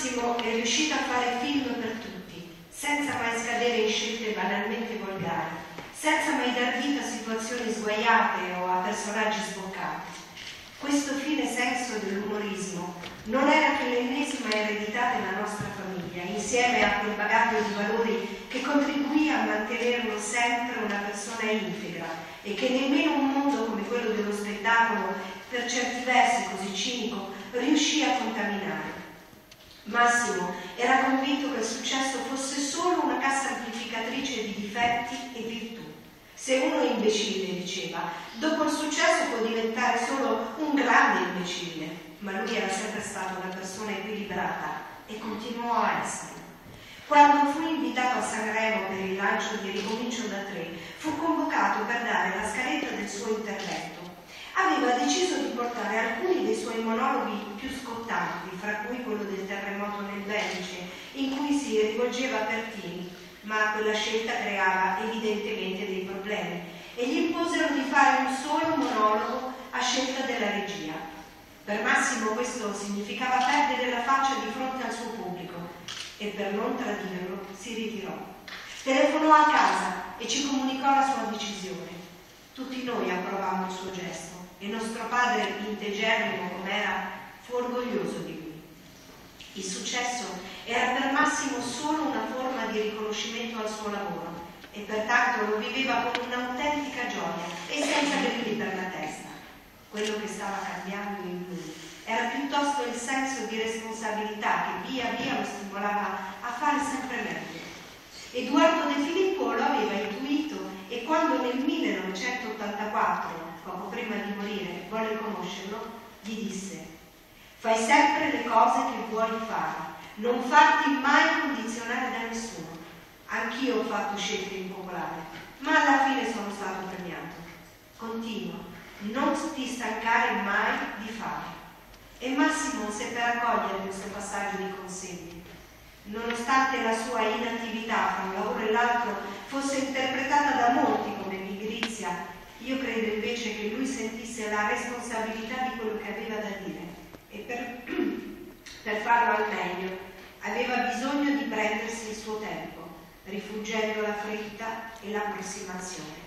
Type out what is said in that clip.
Massimo è riuscito a fare film per tutti, senza mai scadere in scelte banalmente volgari, senza mai dar vita a situazioni sguaiate o a personaggi sboccati. Questo fine senso dell'umorismo non era che l'ennesima eredità della nostra famiglia, insieme a quel bagaglio di valori che contribuì a mantenerlo sempre una persona integra e che nemmeno un mondo come quello dello spettacolo, per certi versi così cinico, riuscì a contaminare. Massimo era convinto che il successo fosse solo una cassa amplificatrice di difetti e virtù. Se uno è imbecille, diceva, dopo il successo può diventare solo un grande imbecille, ma lui era sempre stato una persona equilibrata e continuò a essere. Quando fu invitato a Sanremo per il lancio di Ricomincio da 3, fu convocato per dare la scaletta del suo intervento. Aveva deciso di portare alcuni dei suoi monologhi più scottanti, fra cui quello del terremoto nel Belice, in cui si rivolgeva a Pertini, ma quella scelta creava evidentemente dei problemi e gli imposero di fare un solo monologo a scelta della regia. Per Massimo questo significava perdere la faccia di fronte al suo pubblico e per non tradirlo si ritirò. Telefonò a casa e ci comunicò la sua decisione. Tutti noi approvammo il suo gesto e nostro padre, integerrimo com'era, fu orgoglioso di lui. Il successo era per Massimo solo una forma di riconoscimento al suo lavoro e pertanto lo viveva con un'autentica gioia e senza grilli per la testa. Quello che stava cambiando in lui era piuttosto il senso di responsabilità che via via lo stimolava a fare sempre meglio. Edoardo De Filippo lo aveva intuito e quando nel 1984, poco prima di morire, volle conoscerlo, gli disse: fai sempre le cose che vuoi fare, non farti mai condizionare da nessuno. Anch'io ho fatto scelte impopolari, ma alla fine sono stato premiato. Continua, non ti stancare mai di fare. E Massimo seppe raccogliere questo passaggio di consigli. Nonostante la sua inattività fra un lavoro e l'altro fosse interpretata da molti come pigrizia, io credo invece che lui sentisse la responsabilità di quello che aveva da dire e per farlo al meglio aveva bisogno di prendersi il suo tempo, rifuggendo la fretta e l'approssimazione.